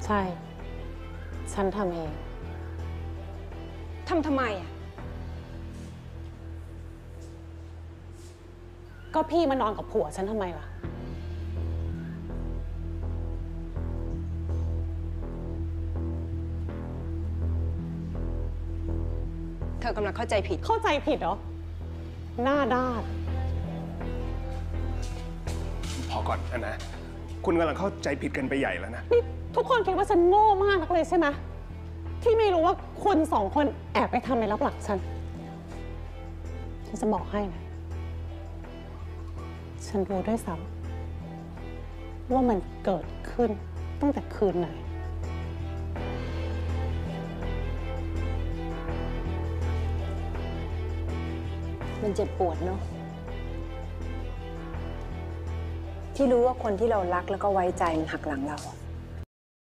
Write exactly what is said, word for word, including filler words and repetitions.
ใช่ ฉันทำเองทำทำไมอ่ะก็พี่มานอนกับผัวฉันทำไมล่ะเธอกำลังเข้าใจผิดเข้าใจผิดเหรอ หน้าด้านพอก่อนนะ คุณกำลังเข้าใจผิดกันไปใหญ่แล้วนะนี่ทุกคนคิดว่าฉันโง่มากนักเลยใช่ไหมที่ไม่รู้ว่าคุณสองคนแอบไปทำในลับหลังฉัน ฉันจะบอกให้นะ ฉันรู้ด้วยซ้ำว่ามันเกิดขึ้นตั้งแต่คืนไหนมันเจ็บปวดเนาะที่รู้ว่าคนที่เรารักแล้วก็ไว้ใจมันหักหลังเราอะ